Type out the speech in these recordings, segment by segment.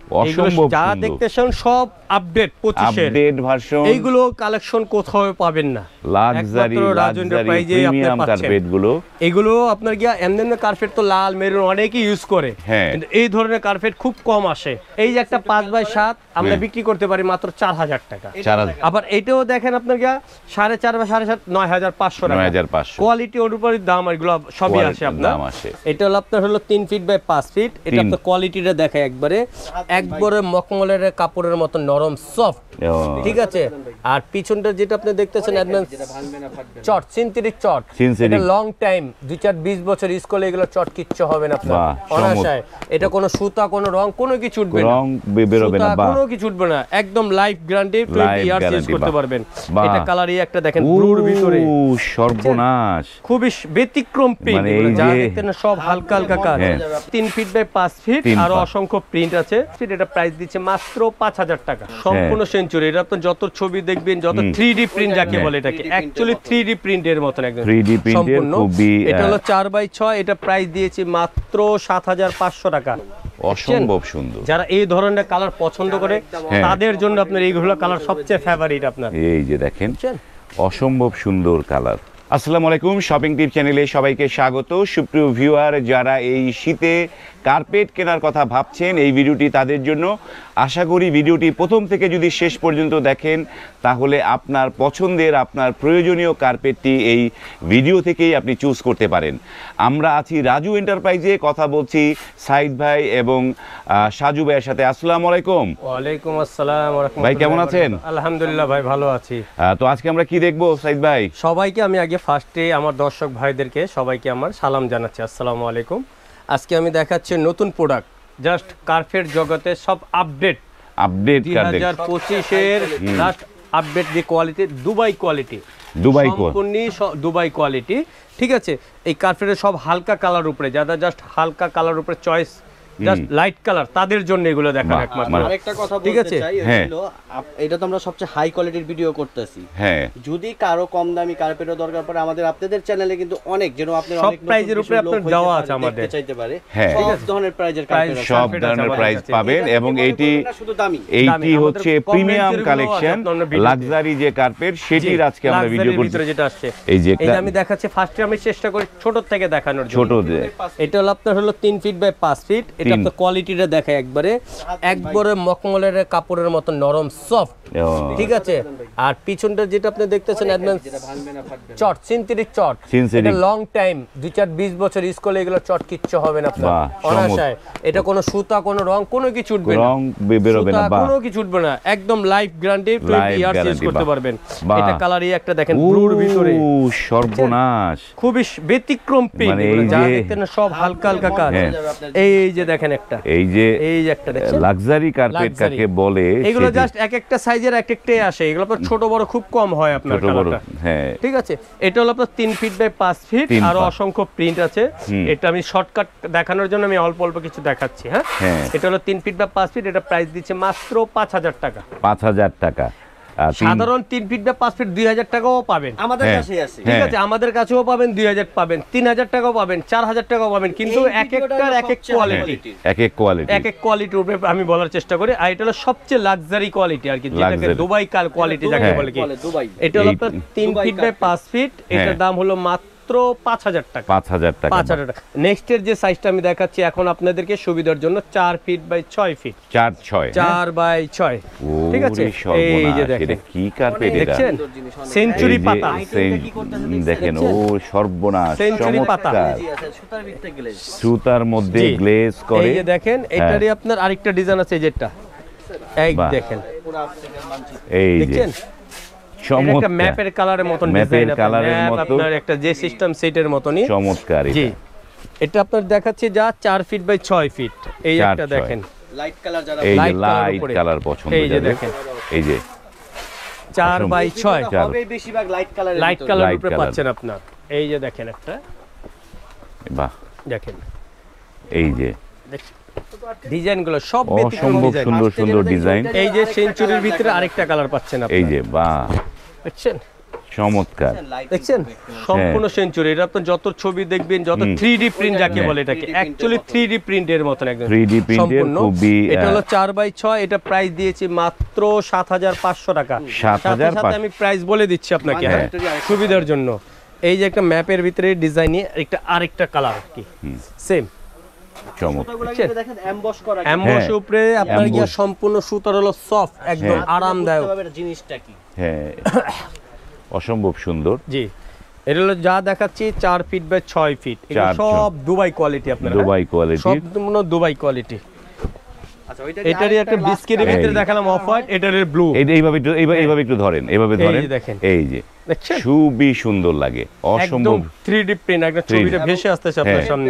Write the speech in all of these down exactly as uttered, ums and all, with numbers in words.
অসম্ভব যা সুন্দর। দেখতেছেন সব আপডেট পঁচিশের আপডেট ভার্সন। এইগুলো কালেকশন কোথাও পাবেন না, লাক্সারি রাজু এন্টারপ্রাইজে আপনি প্রিমিয়াম পাচ্ছেন। কার্পেট গুলো এগুলো আপনার গিয়া এমনি কার্পেট তো লাল মেরুন অনেকেই ইউজ করে, হ্যাঁ। কিন্তু এই ধরনের কার্পেট খুব কম আসে। এই যে একটা পাঁচ বাই সাত আমরা বিক্রি করতে পারি মাত্র চার হাজার টাকা। চার হাজার। আবার এটাও দেখেন আপনার গিয়া সাড়ে চার বা সাড়ে সাত নয় হাজার পাঁচশো টাকা। নয় হাজার পাঁচশো। কোয়ালিটি অনুপাতে দাম এগুলো সবই আসে আপনার। দাম আসে। এটা হলো আপনার হলো তিন ফিট বাই পাঁচ ফিট। এটা আপনার কোয়ালিটিটা দেখে একবারে একবারে মকমলের কাপড়ের মতো নরম সফট, ঠিক আছে। আর পিছনটা যেটা আপনি দেখতেছেন অ্যাডভান্স চট, সিনথেটিক চট, এটা লং টাইম দুই চার বিশ বছর ইউজ করলে এগুলো চট কিচ্ছু হবে না আপনার অনায়াসে। এটা কোনো সুতা কোনো রং কোনো কিছু উঠবে না, রং বেরোবে না, কোনো কিছু উঠবে না, একদম life guarantee twenty years use করতে পারবেন। এটা কালারই একটা দেখেন ব্লুর ভিতরে, সর্বনাশ, খুবই ব্যতিক্রম প্রিন্ট, মানে যা দেখতেন সব হালকা হালকা কাজ। তিন ফিট বাই পাঁচ ফিট আর অসংখ্য প্রিন্ট আছে। এটা প্রাইস দিচ্ছে মাত্র পাঁচ হাজার টাকা, সম্পূর্ণ সেঞ্চুরি। এটা আপনি যত ছবি দেখবেন, যত থ্রি ডি প্রিন্ট যাকে বলে, এটাকে অ্যাকচুয়ালি থ্রি ডি প্রিন্টের মতন একদম সম্পূর্ণ। এটা হলো চার বাই ছয়, এটা প্রাইস দিয়েছি মাত্র সাত হাজার পাঁচশো টাকা। অসম্ভব সুন্দর। যারা এই ধরনের কালার পছন্দ করে তাদের জন্য আপনার এইগুলো কালার সবচেয়ে ফেভারিট আপনার। এই যে দেখেন অসম্ভব সুন্দর কালার। আসসালামু আলাইকুম, শপিং টিপ চ্যানেলে সবাইকে স্বাগত। সুপ্রিয় ভিউয়ার, যারা এই শীতে কার্পেট কেনার কথা ভাবছেন, এই ভিডিওটি তাদের জন্য। আশা করি ভিডিওটি প্রথম থেকে যদি শেষ পর্যন্ত দেখেন তাহলে আপনার পছন্দের, আপনার প্রয়োজনীয় কার্পেটটি এই ভিডিও থেকেই আপনি চুজ করতে পারেন। আমরা আছি রাজু এন্টারপ্রাইজে, কথা বলছি সাইদ ভাই এবং সাজু ভাইয়ের সাথে। আসসালামু আলাইকুম। ওয়ালাইকুম আসসালাম। ভাই কেমন আছেন? আলহামদুলিল্লাহ ভাই, ভালো আছি। তো আজকে আমরা কি দেখবো সাইদ ভাই? সবাইকে আমি আগে ফার্স্টে আমার দর্শক ভাইদেরকে সবাইকে আমার সালাম জানাচ্ছি, আসসালামু আলাইকুম। আজকে আমি দেখাচ্ছি নতুন প্রোডাক্ট, জাস্ট কার্পেট জগতে সব আপডেট আপডেট দুই হাজার পঁচিশের লাস্ট আপডেট যে কোয়ালিটি, দুবাই কোয়ালিটি, দুবাই সম্পূর্ণ দুবাই কোয়ালিটি, ঠিক আছে। এই কার্পেটের সব হালকা কালার উপরে, যারা জাস্ট হালকা কালার উপরে চয়েস, জাস্ট লাইট কালার, তাদের জন্য এগুলো দেখার একমাত্র। আরেকটা কথা বলতে চাই, হলো এটা তো আমরা সবচেয়ে হাই কোয়ালিটির ভিডিও করতেছি। হ্যাঁ, যদি কারো কম দামি কার্পেটের দরকার পড়ে, আমাদের আপনাদের চ্যানেলে কিন্তু অনেক, যেন আপনারা সব অনেক প্রাইজের উপরে আপনার দেওয়া আছে, আমাদের দেখতে চাইতে পারে সব ধরনের প্রাইজের কার্পেট, সব ধরনের প্রাইস পাবেন। এবং এইটি শুধু দামি, এইটি হচ্ছে প্রিমিয়াম কালেকশন, লাক্সারি যে কার্পেট, সেটির আজকে আমরা ভিডিও করছি। যেটা আসছে এই যে এটা আমি দেখাচ্ছি, ফার্স্টে আমি চেষ্টা করি ছোট থেকে দেখানোর জন্য। ছোট যে এটা হলো আপনার হলো তিন ফিট বাই পাঁচ ফিট। এটা আপনার কোয়ালিটিটা দেখে একবারে একবারে মকমলের কাপড়ের মতো নরম সফট, ঠিক আছে। আর পিছনটা যেটা আপনি দেখতেছেন অ্যাডভান্স চট, সিনথেটিক চট, এটা লং টাইম দুই চার বিশ বছর ইউজ করলে এগুলো চট কিচ্ছু হবে না আপনার অনায়াসে। এটা কোনো সুতা কোনো রং কোনো কিছু উঠবে না, রং বেরোবে না, কোনো কিছু উঠবে না, একদম life guarantee twenty years use করতে পারবেন। এটা কালারই একটা দেখেন ব্লুর ভিতরে, সর্বনাশ, খুবই ব্যতিক্রম প্রিন্ট, যা দেখতেন সব হালকা হালকা কাজ। এই যে দেখেন একটা, এই যে এই যে একটা দেখেন লাক্সারি কার্পেট কাকে বলে, এগুলো জাস্ট এক একটা সাইজের এক একটাই আসে, এগুলো আপনার ছোট বড় খুব কম হয় আপনার কালারটা। হ্যাঁ, ঠিক আছে। এটা হলো আপনার তিন ফিট বাই পাঁচ ফিট, আর অসংখ্য প্রিন্ট আছে। এটা আমি শর্টকাট দেখানোর জন্য আমি অল্প অল্প কিছু দেখাচ্ছি। হ্যাঁ, এটা হলো তিন ফিট বাই পাঁচ ফিট, এটা প্রাইস দিচ্ছে মাত্র পাঁচ হাজার টাকা। পাঁচ হাজার টাকা। সাধারণ তিন ফিট বা পাঁচ ফিট দুই হাজার টাকাও পাবেন আমাদের কাছেই আছে, ঠিক আছে। আমাদের কাছেও পাবেন, দুই হাজার পাবেন, তিন হাজার টাকাও পাবেন, চার হাজার টাকাও পাবেন, কিন্তু এক একটার এক এক কোয়ালিটি, এক এক কোয়ালিটি, এক এক কোয়ালিটির উপরে আমি বলার চেষ্টা করি। আর এটা হলো সবচেয়ে লাক্সারি কোয়ালিটি আর কি, যেটাকে দুবাই কাল কোয়ালিটি যাকে বলে কি। এটা হলো আপনার তিন ফিট বাই পাঁচ ফিট, এটার দাম হলো মাত্র পাঁচ হাজার টাকা। পাঁচ হাজার টাকা, পাঁচ হাজার টাকা। নেক্সট এর যে সাইজটা আমি দেখাচ্ছি এখন আপনাদেরকে সুবিধার জন্য, চার ফিট বাই ছয় ফিট, চার ছয় চার বাই ছয়, ঠিক আছে। এই যে দেখেন কি কার্পেট, দেখছেন সেঞ্চুরি পাতা, দেখেন ও সর্বনাশ, সেঞ্চুরি পাতা, সুতার মধ্যে গ্লেজ করে। এই যে দেখেন এটারই আপনার আরেকটা ডিজাইন আছে, যেটা এই দেখেন, এই যে একটা ম্যাপের কালারের মতন ডিজাইন, আপনার একটা যে সিস্টেম সেটের মতনই চমৎকার। জি, এটা আপনার দেখাচ্ছি যা চার ফিট বাই ছয় ফিট। এই একটা দেখেন লাইট কালার, যারা লাইট কালার পছন্দ, এই যে দেখেন, এই যে চার বাই ছয়, হবে বেশিরভাগ লাইট কালার, লাইট কালার উপরে পাচ্ছেন আপনার। এই যে দেখেন একটা, বাহ দেখেন এই যে ডিজাইনগুলো সব অসম্ভব সুন্দর সুন্দর ডিজাইন। এই যে সেঞ্চুরির ভিতরে আরেকটা কালার পাচ্ছেন আপনি, এই যে বাহ, বুঝছেন, চমৎকার দেখছেন সম্পূর্ণ সেঞ্চুরি। এটা আপনার যত ছবি দেখবেন, যত থ্রি ডি প্রিন্ট যাকে বলে, এটাকে অ্যাকচুয়ালি থ্রি ডি প্রিন্টের মতন একদম থ্রি ডি প্রিন্টের খুবই। এটা হলো চার বাই ছয়, এটা প্রাইস দিয়েছি মাত্র সাত হাজার পাঁচশো টাকা। সাত হাজার পাঁচশো আমি প্রাইস বলে দিচ্ছি আপনাকে হ্যাঁ সুবিধার জন্য। এই যে একটা ম্যাপের ভিতরে ডিজাইনে একটা আরেকটা কালার কি সেম চমৎকার। দেখেন এমবস করা এমবস উপরে আপনার গিয়া সম্পূর্ণ সুতার হলো সফট, একদম আরামদায়ক জিনিসটা কি। হ্যাঁ অসম্ভব সুন্দর। জি এটা হলো যা দেখাচ্ছি চার ফিট বাই ছয় ফিট, এগুলো সব দুবাই কোয়ালিটি। আপনার দুবাই কোয়ালিটি, সম্পূর্ণ দুবাই কোয়ালিটি। আচ্ছা এটারই একটা বিস্কিটের ভিতরে দেখালাম অফ হোয়াইট, এটার ব্লু। এইটা এইভাবে একটু এইভাবে একটু ধরেন, এইভাবে ধরেন, দেখেন এই যে দেখছেন খুবই সুন্দর লাগে, অসম্ভব থ্রি ডি প্রিন্ট। একটা ছবিটা ভেসে আসতেছে আপনার সামনে।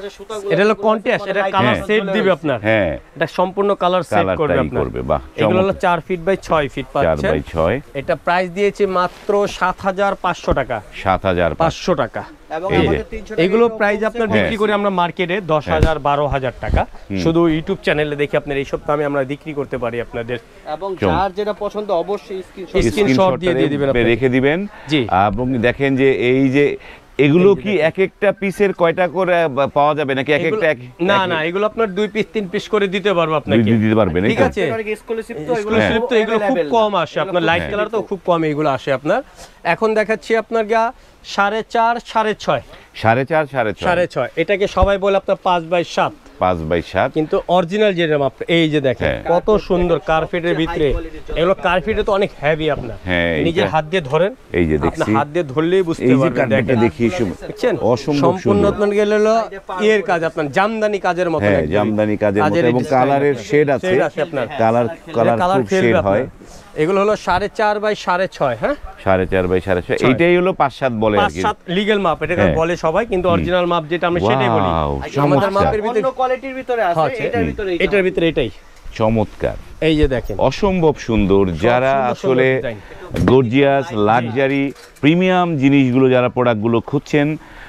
এটা হলো কন্ট্রাস্ট, এটা কালার সেট দিবে আপনার। হ্যাঁ এটা সম্পূর্ণ কালার সেট করবে আপনার। বাহ এগুলো হলো চার ফিট বাই ছয় ফিট পাচ্ছেন। চার বাই ছয়। এটা প্রাইস দিয়েছি মাত্র সাত হাজার পাঁচশো টাকা। সাত হাজার পাঁচশো টাকা। এবং এই যে আমাদের তিনশো টাকা এগুলো প্রাইস আপনার বিক্রি করি আমরা মার্কেটে দশ হাজার বারো হাজার টাকা। শুধু ইউটিউব চ্যানেলে দেখে আপনার এইসব দামে আমরা বিক্রি করতে পারি আপনাদের। এবং যার যেটা পছন্দ অবশ্যই স্ক্রিনশট স্ক্রিনশট দিয়ে দিয়ে দিবেন, রেখে দিবেন। জি এবং দেখেন যে এই যে এগুলো কি এক একটা পিসের কয়টা করে পাওয়া যাবে নাকি এক একটা? না না এগুলো আপনার দুই পিস তিন পিস করে দিতে পারবো আপনাকে, দিতে পারবেন ঠিক আছে। এক্সক্লুসিভ তো এগুলো এক্সক্লুসিভ তো এগুলো খুব কম আসে আপনার, লাইট কালার তো খুব কম এগুলো আসে আপনার। এখন দেখাচ্ছি আপনার গা সাড়ে চার সাড়ে ছয় সাড়ে চার সাড়ে ছয় সাড়ে ছয় এটাকে সবাই বলে আপনার পাঁচ বাই সাত পাঁচ বাই সাত, কিন্তু অরিজিনাল যেটা মাপ এই যে দেখেন কত সুন্দর কার্পেটের ভিতরে। এগুলো কার্পেটে তো অনেক হেভি আপনার, নিজের হাত দিয়ে ধরেন, এই যে দেখছি হাত দিয়ে ধরলেই বুঝতে পারবেন। দেখেন দেখি দেখছেন অসম্ভব সম্পূর্ণ আপনার গেল হলো ইয়ের কাজ, আপনার জামদানি কাজের মতো, হ্যাঁ জামদানি কাজের মতো, এবং কালারের শেড আছে আপনার, কালার কালার খুব শেড হয়। এগুলো হলো সাড়ে চার বাই সাড়ে ছয়। হ্যাঁ সাড়ে চার বাই সাড়ে ছয়, এইটাই হলো পাঁচ সাত বলে আর পাঁচ কি, সাত লিগ্যাল মাপ এটাকে বলে সবাই, কিন্তু অরিজিনাল মাপ যেটা আমরা সেটাই বলি। আমাদের মাপের ভিতরে অন্য কোয়ালিটির ভিতরে আছে, এটার ভিতরে এটার ভিতরে এটাই চমৎকার। এই যে দেখেন অসম্ভব সুন্দর। যারা আসলে গর্জিয়াস লাক্সারি প্রিমিয়াম জিনিসগুলো, যারা প্রোডাক্টগুলো খুঁজছেন,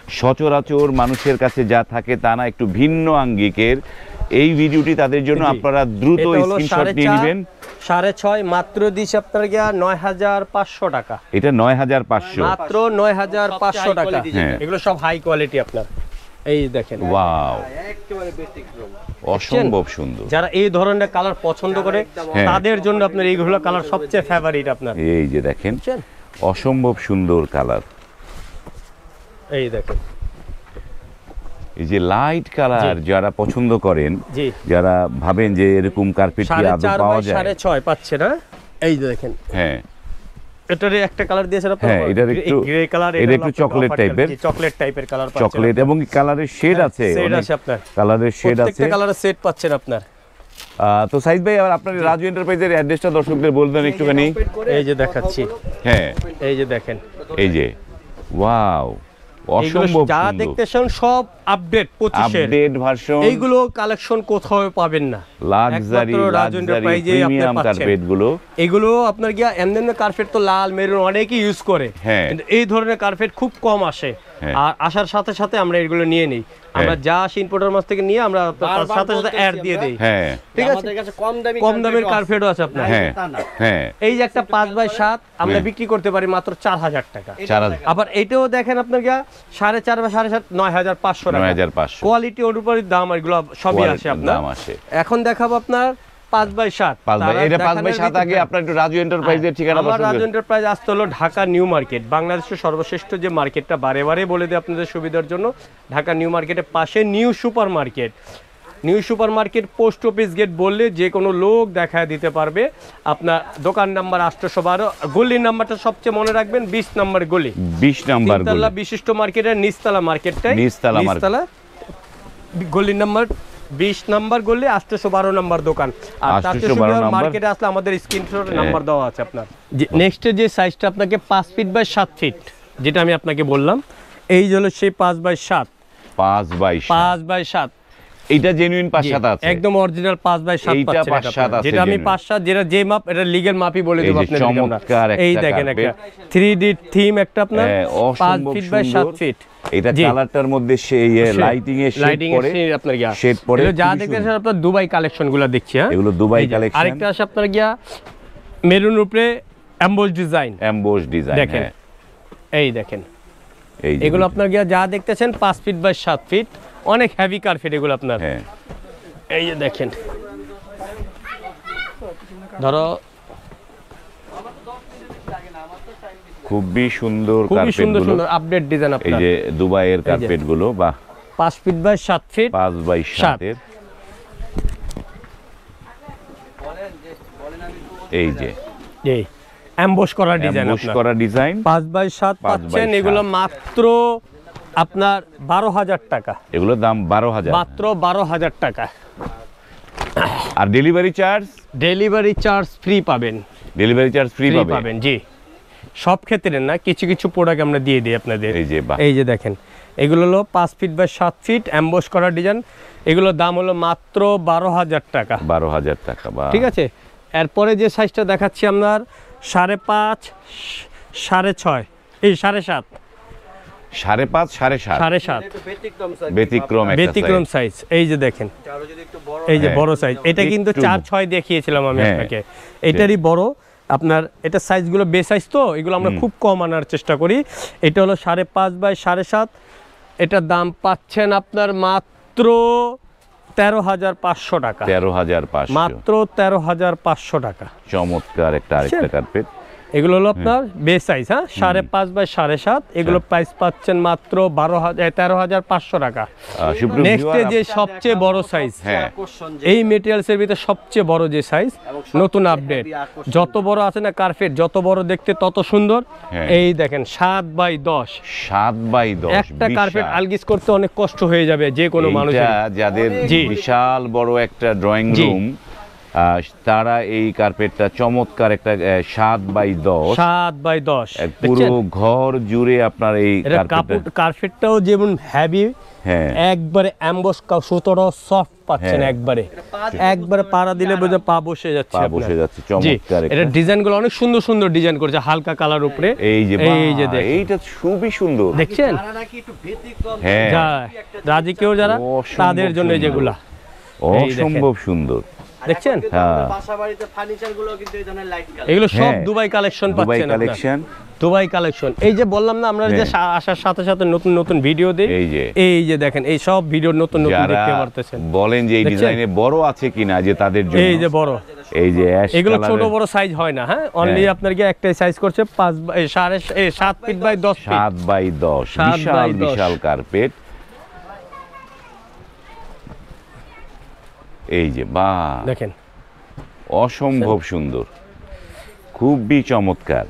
সচরাচর মানুষের কাছে যা থাকে তা না, একটু ভিন্ন আঙ্গিকের, এই ভিডিওটি তাদের জন্য। আপনারা দ্রুত স্ক্রিনশট নিয়ে নেবেন। সাড়ে ছয় মাত্র দিচ্ছে আপনার গিয়া নয় হাজার পাঁচশো টাকা। এটা নয় হাজার পাঁচশো, মাত্র নয় হাজার পাঁচশো টাকা। এগুলো সব হাই কোয়ালিটি আপনার, এই দেখেন ওয়াও একেবারে ব্যতিক্রম, অসম্ভব সুন্দর। যারা এই ধরনের কালার পছন্দ করে তাদের জন্য আপনার এইগুলো কালার সবচেয়ে ফেভারিট আপনার। এই যে দেখেন অসম্ভব সুন্দর কালার, এই দেখেন এই যে লাইট কালার যারা পছন্দ করেন, যারা ভাবেন যে এরকম কার্পেট কি আদৌ পাওয়া যায়, সাড়ে ছয় পাচ্ছে না, এই যে দেখেন। হ্যাঁ এটারে একটা কালার দিয়েছেন আপনারা, হ্যাঁ এটার একটু গ্রে কালার, এটা একটু চকলেট টাইপের, চকলেট টাইপের কালার পাচ্ছেন, চকলেট এবং কালারের শেড আছে, শেড আছে আপনার, কালারের শেড আছে, প্রত্যেকটা কালারের সেট পাচ্ছেন আপনার। তো সাইদ ভাই আবার আপনার রাজু এন্টারপ্রাইজের অ্যাড্রেসটা দর্শকদের বলবেন একটুখানি। এই যে দেখাচ্ছি, হ্যাঁ এই যে দেখেন, এই যে ওয়াও অসম্ভব যা দেখতেছেন সব আপডেট পঁচিশের আপডেট ভার্সন। এইগুলো কালেকশন কোথাও পাবেন না, লাক্সারি লাক্সারি প্রিমিয়াম কার্পেটগুলো। এগুলো আপনার গিয়া এমনি কার্পেট তো লাল মেরুন অনেকেই ইউজ করে, কিন্তু এই ধরনের কার্পেট খুব কম আসে, আর আসার সাথে সাথে আমরা এগুলো নিয়ে নিই। আমরা যা ইম্পোর্টার মাছ থেকে নিয়ে আমরা তার সাথে সাথে অ্যাড দিয়ে দেই। হ্যাঁ ঠিক আছে, কম দামি কম দামের কার্পেটও আছে আপনার। হ্যাঁ হ্যাঁ এই যে একটা পাঁচ বাই সাত আমরা বিক্রি করতে পারি মাত্র চার হাজার টাকা। আবার এটাও দেখেন আপনার গিয়া সাড়ে চার বা সাড়ে সাত নয় হাজার পাঁচশো টাকা, নয় হাজার পাঁচশো কোয়ালিটি অনুপাতে দাম, এগুলো সবই আসে আপনার। এখন দেখাবো আপনার পাঁচ বাই সাত। এটা পাঁচ বাই সাত আগে আপনার একটু রাজু এন্টারপ্রাইজের ঠিকানা বলুন। রাজু এন্টারপ্রাইজ আসতে হলো ঢাকা নিউ মার্কেট, বাংলাদেশের সর্বশ্রেষ্ঠ যে মার্কেটটা, বারে বারে বলে দিই আপনাদের সুবিধার জন্য, ঢাকা নিউ মার্কেটের পাশে new super market. New super market post office gate বললে যে কোনো লোক দেখায় দিতে পারবে। আপনার দোকান নাম্বার আটশো বারো, গলির নাম্বারটা সবচেয়ে মনে রাখবেন, বিশ নাম্বার গলি, বিশ নাম্বার তিনতলা বিশিষ্ট মার্কেটের নিচতলা মার্কেটটাই, নিচতলা গলির নাম্বার বিশ নাম্বার গলি, আটশো বারো নাম্বার দোকান। আর মার্কেটে আসলে আমাদের স্ক্রিনশট নাম্বার দেওয়া আছে আপনার। নেক্সট যে সাইজটা আপনাকে পাঁচ ফিট বাই সাত ফিট, যেটা আমি আপনাকে বললাম, এই হলো সেই পাঁচ বাই সাত, পাঁচ বাই পাঁচ বাই সাত। এটা জেনুইন পাঁচ সাত আছে, একদম অরিজিনাল পাঁচ বাই সাত পাচ্ছেন, যেটা আমি পাঁচ সাত, যেটা যে মাপ এটা লিগ্যাল মাপই বলে দেব আপনাদের। চমৎকার একটা, এই দেখেন একটা থ্রি ডি থিম একটা আপনার পাঁচ ফিট বাই সাত ফিট। এটা কালারটার মধ্যে সেই লাইটিং এর শেড পড়ে, আপনার গিয়া শেড পড়ে, যা দেখতেছেন আপনার দুবাই কালেকশনগুলো দেখছি। হ্যাঁ এগুলো দুবাই কালেকশন। আরেকটা আছে আপনার গিয়া মেরুন উপরে এমবোস ডিজাইন, এমবোস ডিজাইন দেখেন এই দেখেন এই যে এগুলো আপনার গিয়া যা দেখতেছেন পাঁচ ফিট বাই সাত ফিট, অনেক হেভি কার্পেট এগুলো আপনার। হ্যাঁ এই যে দেখেন, ধরো খুবই সুন্দর খুবই কার্পেট সুন্দর গুলো, সুন্দর আপডেট ডিজাইন এই আপনার। যে দুবাইয়ের কার্পেট গুলো, বাহ, পাঁচ ফিট বাই সাত ফিট, পাঁচ বাই সাত। সাতের। এই যে এই এমবস করা ডিজাইন অ্যাম্বুশ আপনার, করা ডিজাইন, পাঁচ বাই সাত পাঁচ বাই পাচ্ছেন। সাত। এগুলো মাত্র আপনার বারো হাজার টাকা, এগুলোর দাম বারো হাজার। মাত্র বারো হাজার টাকা। আর delivery charge? Delivery charge free পাবেন, ডেলিভারি চার্জ ফ্রি ফ্রি পাবে। পাবেন জি। সব ক্ষেত্রে না, কিছু কিছু প্রোডাক্ট আমরা দিয়ে দিই আপনাদের। এই যে বাহ, এই যে দেখেন, এগুলো হলো পাঁচ ফিট বাই সাত ফিট এমবস করা ডিজাইন। এগুলোর দাম হলো মাত্র বারো হাজার টাকা, বারো হাজার টাকা। বা ঠিক আছে। এরপরে যে সাইজটা দেখাচ্ছি আপনার সাড়ে পাঁচ, সাড়ে ছয়, এই সাড়ে সাত, সাড়ে পাঁচ সাড়ে সাত, সাড়ে সাত ব্যতিক্রম একটা ব্যতিক্রম size। সাইজ। এই যে দেখেন, এই যে হ্যাঁ, বড় সাইজ, এটা কিন্তু একটু- চার ছয় দেখিয়েছিলাম আমি হ্যাঁ, আপনাকে, এটারই বড় আপনার। এটা সাইজগুলো বে সাইজ, তো এগুলো আমরা খুব কম আনার চেষ্টা করি। এটা হলো সাড়ে পাঁচ বাই সাড়ে সাত, এটার দাম পাচ্ছেন আপনার মাত্র তেরো হাজার পাঁচশো টাকা, তেরো হাজার পাঁচশো। মাত্র তেরো হাজার পাঁচশো টাকা। চমৎকার একটা আরেকটা কার্পেট। এগুলো হলো আপনার বে সাইজ, হ্যাঁ, সাড়ে পাঁচ বাই সাড়ে সাত। এগুলো প্রাইস পাচ্ছেন মাত্র বারো হাজার তেরো হাজার পাঁচশো টাকা। সুপ্রিয় নেক্সটে viewer, যে সবচেয়ে বড় সাইজ, হ্যাঁ, এই মেটেরিয়ালসের ভিতরে সবচেয়ে বড় যে সাইজ, নতুন আপডেট, যত বড় আছে না কার্পেট, যত বড় দেখতে তত সুন্দর। হ্যাঁ। এই দেখেন সাত বাই দশ, সাত বাই দশ, একটা কার্পেট বিশাল। আলগিস করতে অনেক কষ্ট হয়ে যাবে যে কোনো এইটা মানুষের। যাদের জি। বিশাল বড় একটা ড্রয়িং জি। রুম, তারা এই কার্পেটটা চমৎকার একটা আহ, সাত বাই দশ, সাত বাই দশ, এক পুরো দেখছেন? ঘর জুড়ে আপনার এই এটা কার্পেটটা। কাপড় কার্পেটটাও যেমন হেভি, হ্যাঁ, একবারে অ্যাম্বস সুতোটাও সফট পাচ্ছেন, হ্যাঁ। একবারে একবারে পাড়া দিলে বোঝা পা বসে যাচ্ছে পা আপনার। বসে যাচ্ছে, জি, চমৎকার এটা একটা। ডিজাইনগুলো অনেক সুন্দর সুন্দর ডিজাইন করেছে হালকা কালার উপরে। এই যে এই যে বাহ, দেখেন, এইটা খুবই সুন্দর। দেখছেন? হ্যাঁ, যা রাজি কেউ যারা, অসম্ভব তাদের জন্য সুন্দর। যেগুলা এই দেখেন। অসম্ভব সুন্দর। দেখছেন? হ্যাঁ। বাসাবাড়িতে ফার্নিচার গুলো কিন্তু এই ধরনের লাইট কালার। এগুলো সব হ্যাঁ, দুবাই কালেকশন দুবাই পাচ্ছেন আপনারা। কালেকশন। দুবাই কালেকশন, এই যে বললাম না আমরা যে হ্যাঁ। সা- আসার সাথে সাথে নতুন নতুন ভিডিও দিই। এই যে এই যে দেখেন, এই সব ভিডিও নতুন নতুন যারা দেখতে পারতেছেন। বলেন যে এই দেখছেন? ডিজাইনে বড় আছে কিনা, যে তাদের জন্য এই যে বড়, এই যে অ্যাশ এগুলো ছোট কালারের বড় সাইজ হয় না, হ্যাঁ, অনলি হ্যাঁ। আপনার কি একটাই সাইজ করছে পাঁচ বাই- এই সাড়ে এই সাত ফিট বাই দশ ফিট। সাত বাই দশ, সাত বিশাল বাই দশ। বিশাল কার্পেট। এই যে বাহ, দেখেন অসম্ভব সুন্দর, খুবই চমৎকার।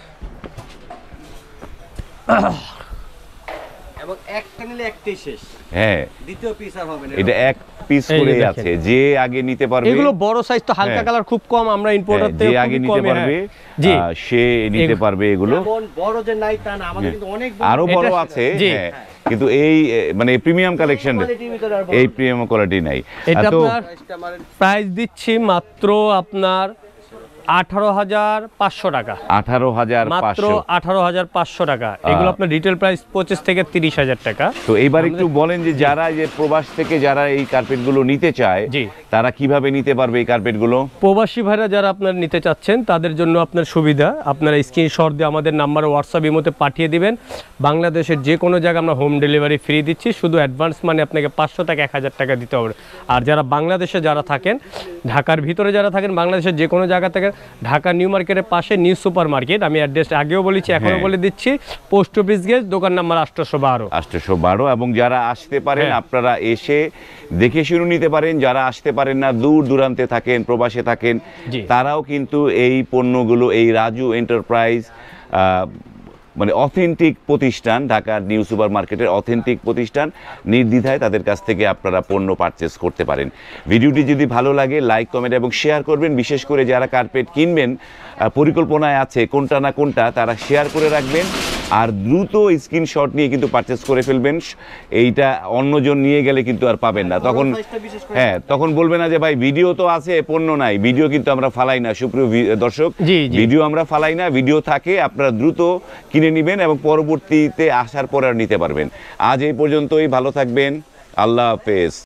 এবং একটা নিলে একটাই শেষ, হ্যাঁ, দ্বিতীয় পিস আর হবে না। এটা এক পিস এই যে করে দেখেন। আছে, যে আগে নিতে পারবে, এগুলো বড় সাইজ তো, হালকা হ্যাঁ। কালার খুব কম, আমরা ইম্পোর্টার হ্যাঁ, থেকে যে আগে খুবই নিতে কমে, পারবে হ্যাঁ। জি, আহ, সে নিতে এগুলো- পারবে এগুলো। যেমন বড় যে নাই তা না, আমাদের কিন্তু অনেক বড় আরো বড় এটা- আছে, জি। হ্যাঁ, কিন্তু এই এ, মানে প্রিমিয়াম কালেকশন, কোয়ালিটির ভিতরে আর বড় এই প্রিমিয়াম কোয়ালিটি নাই। এটা তো আপনার প্রাইস দিচ্ছি মাত্র আপনার আঠারো হাজার পাঁচশো টাকা, আঠারো হাজার মাত্র পাঁচশো। আঠারো হাজার পাঁচশো টাকা। এগুলো আপনার রিটেল প্রাইস পঁচিশ থেকে তিরিশ হাজার টাকা। তো এইবার একটু বলেন যে যারা যে প্রবাস থেকে যারা এই কার্পেটগুলো নিতে চায়, জি। তারা কিভাবে নিতে পারবে এই কার্পেটগুলো? প্রবাসী ভাইরা যারা আপনার নিতে চাচ্ছেন, তাদের জন্য আপনার সুবিধা, আপনারা স্ক্রিনশট দিয়ে আমাদের নাম্বারে হোয়াটসঅ্যাপ ইমোতে পাঠিয়ে দিবেন। বাংলাদেশের যে কোনো জায়গায় আমরা হোম ডেলিভারি ফ্রি দিচ্ছি, শুধু অ্যাডভান্স মানে আপনাকে পাঁচশো টাকা এক হাজার টাকা দিতে হবে। আর যারা বাংলাদেশে যারা থাকেন, ঢাকার ভিতরে যারা থাকেন, বাংলাদেশের যে কোনো জায়গা থেকে, ঢাকা নিউ মার্কেটের পাশে নিউ সুপার মার্কেট, আমি অ্যাড্রেস আগেও বলেছি এখনও হ্যাঁ। বলে দিচ্ছি, পোস্ট অফিস গেট, দোকান নাম্বার আটশোশো বারো। আটশোশো বারো। এবং যারা আসতে পারেন, হ্যাঁ। আপনারা এসে দেখে শুনে নিতে পারেন। যারা আসতে পারেন না, দূর দূরান্তে থাকেন, প্রবাসে থাকেন, জি। তারাও কিন্তু এই পণ্যগুলো, এই রাজু এন্টারপ্রাইজ আহ, মানে অথেন্টিক প্রতিষ্ঠান, ঢাকার নিউ সুপার মার্কেটের অথেন্টিক প্রতিষ্ঠান, নির্দ্বিধায় তাদের কাছ থেকে আপনারা পণ্য পারচেস করতে পারেন। ভিডিওটি যদি ভালো লাগে, লাইক, কমেন্ট এবং শেয়ার করবেন। বিশেষ করে যারা কার্পেট কিনবেন, আহ, পরিকল্পনায় আছে কোনটা না কোনটা, তারা শেয়ার করে রাখবেন। আর দ্রুত স্ক্রিনশট নিয়ে কিন্তু পারচেস করে ফেলবেন। এইটা অন্যজন নিয়ে গেলে কিন্তু আর পাবেন না, তখন সাইজটা বিশেষ করে হ্যাঁ, তখন বলবে না যে ভাই ভিডিও তো আছে, পণ্য নাই। ভিডিও কিন্তু আমরা ফালাই না, সুপ্রিয় ভি- দর্শক, জি, জি। ভিডিও আমরা ফালাই না, ভিডিও থাকে, আপনারা দ্রুত কিনে নেবেন এবং পরবর্তীতে আসার পর আর নিতে পারবেন। আজ এই পর্যন্তই, ভালো থাকবেন, আল্লাহ হাফেজ।